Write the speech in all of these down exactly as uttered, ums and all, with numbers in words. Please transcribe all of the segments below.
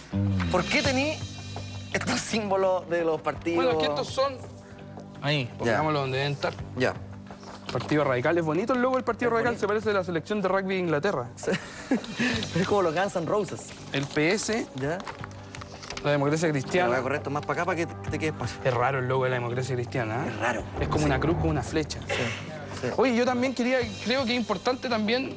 ¿Por qué tení estos símbolos de los partidos? Bueno, es que estos son... Ahí, pongámoslo donde deben estar. Ya. Partido Radical. Es bonito el logo del Partido Es Radical. bonito. Se parece a la selección de rugby de Inglaterra. Es como los Guns N' Roses. El P S, ¿Ya? la democracia Te voy cristiana. a correr esto más para acá para que te quedes espacio. Es raro el logo de la democracia cristiana, ¿eh? Es raro. Es como Sí. una cruz con una flecha. Sí, sí. Oye, yo también quería, creo que es importante también,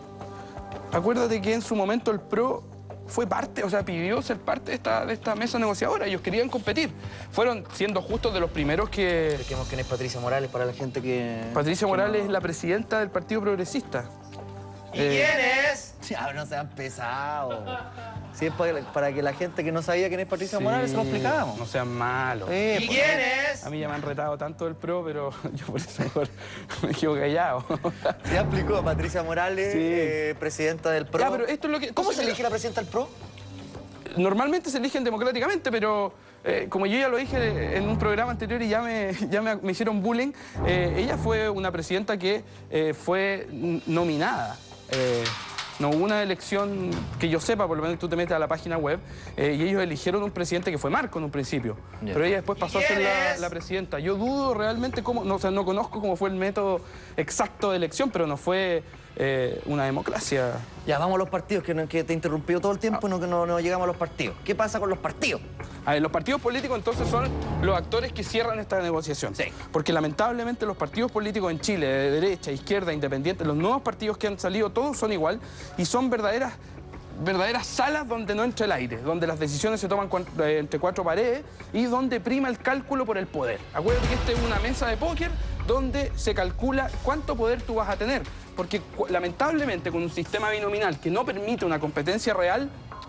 acuérdate que en su momento el P R O fue parte, o sea, pidió ser parte de esta, de esta mesa negociadora. Ellos querían competir. Fueron, siendo justos, de los primeros que... Expliquemos quién es Patricia Morales para la gente que... Patricia que Morales no- es la presidenta del Partido Progresista. ¿Y Eh, quién es? Ya, no sean pesados. Si es para, para que la gente que no sabía quién es Patricia sí, Morales se lo explicábamos. No sean malos. Eh, ¿Y pues, quién es? A mí ya me han retado tanto del P R O, pero yo por eso mejor me quedo callado. Se explicó Patricia Morales, Sí. eh, presidenta del P R O. Ya, pero esto es lo que... ¿Cómo se entonces, elige la presidenta del P R O? Normalmente se eligen democráticamente, pero eh, como yo ya lo dije en un programa anterior y ya me, ya me, me hicieron bullying, eh, ella fue una presidenta que eh, fue n- nominada. Eh, no hubo una elección que yo sepa, por lo menos tú te metes a la página web, eh, y ellos eligieron un presidente que fue Marco en un principio. Ya. Pero ella después pasó a ser ¿Quién la, es? la presidenta. Yo dudo realmente cómo, no, o sea, no conozco cómo fue el método exacto de elección, pero no fue eh, una democracia. Ya, vamos a los partidos, que, no- que te he interrumpido todo el tiempo y no, que no, no llegamos a los partidos. ¿Qué pasa con los partidos? A ver, los partidos políticos entonces son los actores que cierran esta negociación. Sí. Porque lamentablemente los partidos políticos en Chile, de derecha, izquierda, independiente, los nuevos partidos que han salido, todos son igual y son verdaderas, verdaderas salas donde no entra el aire, donde las decisiones se toman cuan- eh, entre cuatro paredes y donde prima el cálculo por el poder. Acuérdate que esta es una mesa de póker donde se calcula cuánto poder tú vas a tener. Porque cu- lamentablemente con un sistema binominal que no permite una competencia real,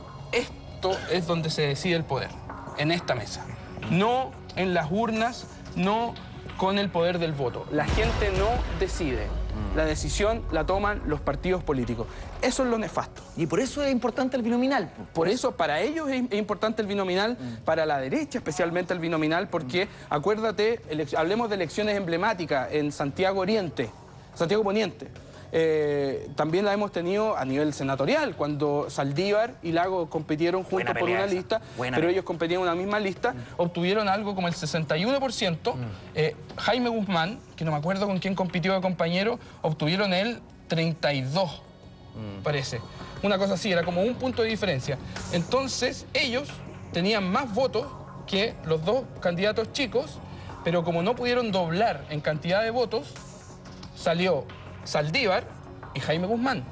esto es donde se decide el poder, en esta mesa. No en las urnas, no con el poder del voto. La gente no decide. La decisión la toman los partidos políticos. Eso es lo nefasto. Y por eso es importante el binominal. po. Por eso, para ellos es, es importante el binominal, para la derecha especialmente el binominal, porque, acuérdate, elec- hablemos de elecciones emblemáticas en Santiago Oriente, Santiago Poniente. Eh, también la hemos tenido a nivel senatorial, cuando Saldívar y Lago compitieron juntos Buena por pelea una esa. lista, Buena pero pelea. ellos competían en una misma lista, obtuvieron algo como el sesenta y uno por ciento. Eh, Jaime Guzmán, que no me acuerdo con quién compitió de compañero, obtuvieron el treinta y dos, parece. Una cosa así, era como un punto de diferencia. Entonces, ellos tenían más votos que los dos candidatos chicos, pero como no pudieron doblar en cantidad de votos, salió Saldívar y Jaime Guzmán,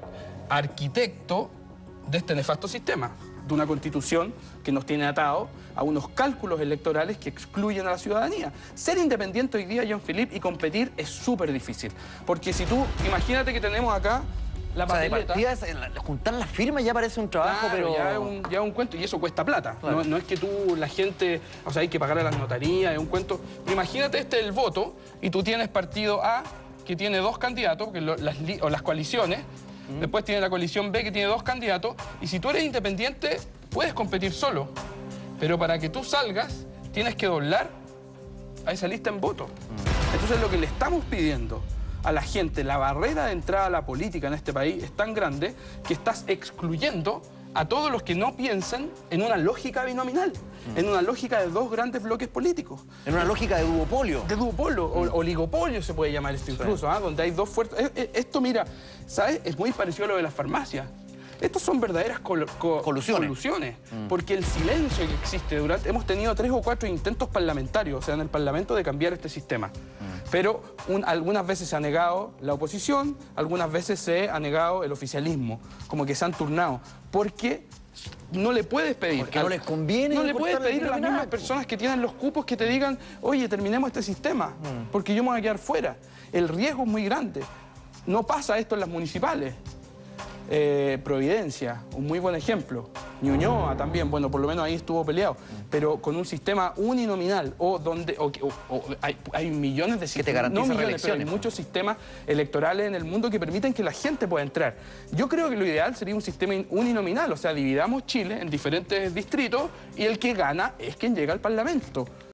arquitecto de este nefasto sistema, de una constitución que nos tiene atados a unos cálculos electorales que excluyen a la ciudadanía. Ser independiente hoy día, Jean-Philippe, y competir es súper difícil. Porque si tú, imagínate que tenemos acá la O sea, de papeleta. partida, es- la- juntar las firmas ya parece un trabajo, Claro, pero... ya es un, ya es un cuento y eso cuesta plata. Claro. No, no es que tú, la gente, o sea, hay que pagar a las notarías, es un cuento. Pero imagínate este el voto y tú tienes partido A que tiene dos candidatos, que lo- las, li- o las coaliciones, después tiene la coalición B que tiene dos candidatos, y si tú eres independiente puedes competir solo, pero para que tú salgas tienes que doblar a esa lista en voto. Entonces lo que le estamos pidiendo a la gente, la barrera de entrada a la política en este país es tan grande que estás excluyendo a todos los que no piensan en una lógica binominal, en una lógica de dos grandes bloques políticos. En una lógica de duopolio. De duopolio, o oligopolio se puede llamar esto incluso, ¿ah? Donde hay dos fuerzas. Eh, eh, Esto, mira, ¿sabes? Es muy parecido a lo de las farmacias. Estos son verdaderas col- co- Colusiones. colusiones, porque el silencio que existe durante... Hemos tenido tres o cuatro intentos parlamentarios, o sea, en el Parlamento, de cambiar este sistema. Pero un- algunas veces se ha negado la oposición, algunas veces se ha negado el oficialismo, como que se han turnado, porque no le puedes pedir... Porque no les conviene No le puedes cortar el pedir a las binominal, mismas po. personas que tienen los cupos que te digan, oye, terminemos este sistema, porque yo me voy a quedar fuera. El riesgo es muy grande. No pasa esto en las municipales. Eh, Providencia, un muy buen ejemplo. Ñuñoa también, bueno, por lo menos ahí estuvo peleado, pero con un sistema uninominal o donde o, o- o hay, hay millones de Que te sistemas, garantiza no millones, pero hay reelecciones. muchos sistemas electorales en el mundo que permiten que la gente pueda entrar. Yo creo que lo ideal sería un sistema in- uninominal, o sea, dividamos Chile en diferentes distritos y el que gana es quien llega al Parlamento.